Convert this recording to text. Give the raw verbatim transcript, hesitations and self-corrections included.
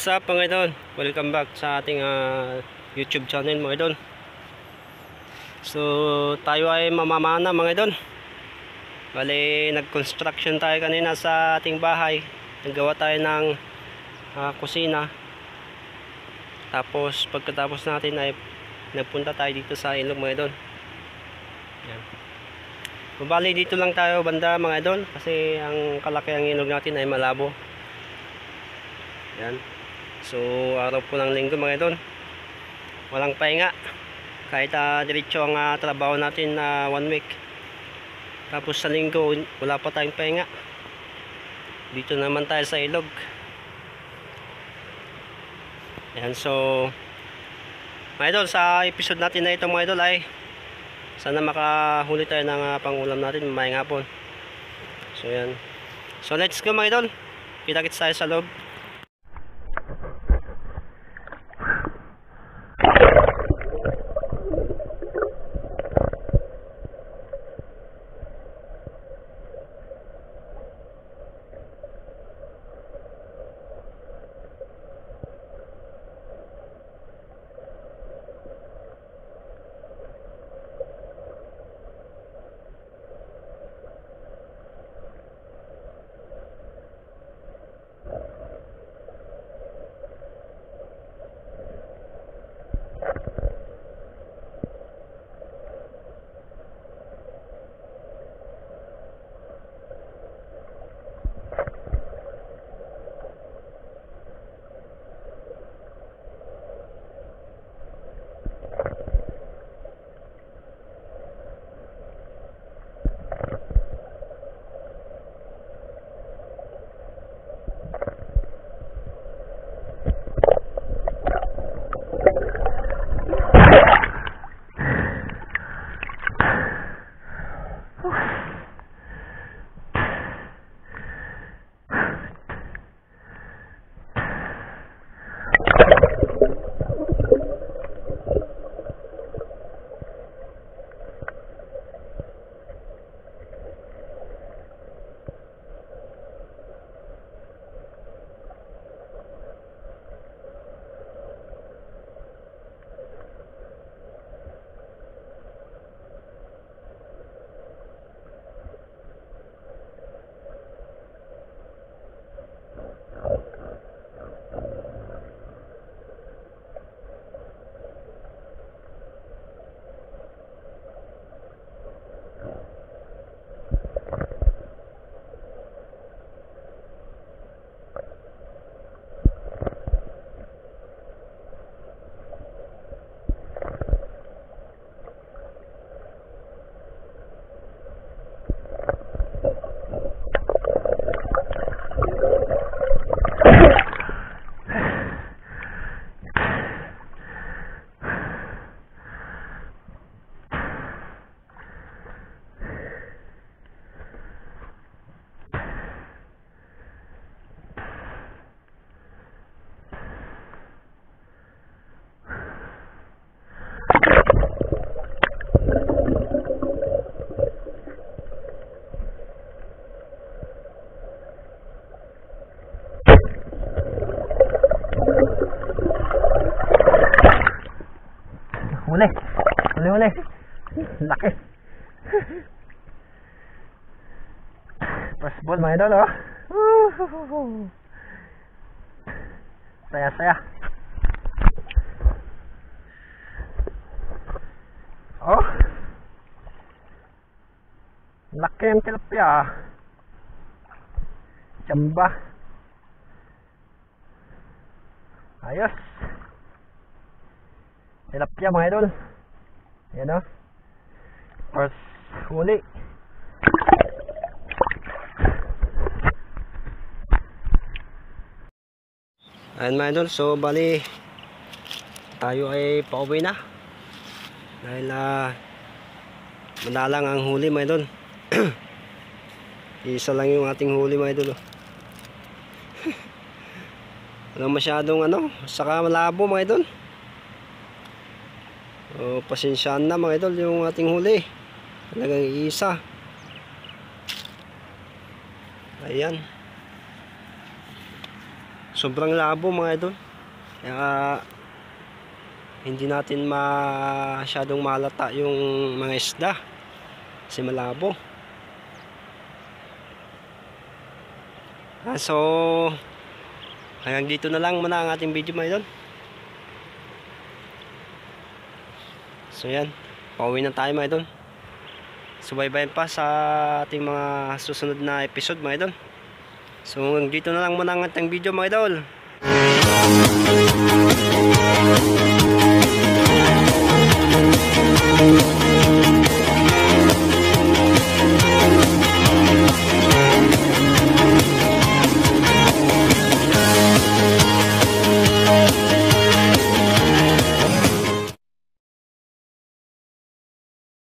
What's up mga idol? Welcome back sa ating uh, YouTube channel mga idol. So tayo ay mamamana mga idol. Bali nag-construction tayo kanina sa ating bahay. Naggawa tayo ng uh, kusina. Tapos pagkatapos natin ay nagpunta tayo dito sa ilog mga idol. Yan. Bali dito lang tayo banda mga idol kasi ang kalaki ang ilog natin ay malabo. Yan. So araw po ng linggo mga idol, walang pahinga kahit uh, diretso ang uh, trabaho natin na uh, one week. Tapos sa linggo wala pa tayong pahinga. Dito naman tayo sa ilog. Yan. So mga idol, sa episode natin na ito mga idol ay sana makahuli tayo ng uh, pangulam natin mamayang hapon. So yan. So let's go mga idol, kita-kits tayo sa loob. Huli, huli, huli. Laki. First ball mga idol, oh. Saya, saya. Oh. Laki ang tilapia. Jamba. Ayos. Tilapia mga idol. Ayan o. First huli. Ayan mga idol. So bali tayo ay pauwi na. Dahil uh, madalang ang huli mga idol. Isa lang yung ating huli mga idol. Walang masyadong ano. Saka malabo mga idol. Oh, pasensyaan na mga idol yung ating huli. Talagang isa. Ayan. sobrang labo mga idol. Kaya hindi natin masyadong malata yung mga isda kasi malabo. Ah, so hanggang dito na lang muna ang ating video mga idol. So yan, pauwi na tayo mga idol. Subaybayan pa sa ating mga susunod na episode mga idol. So hanggang dito na lang muna ang ating video mga idol.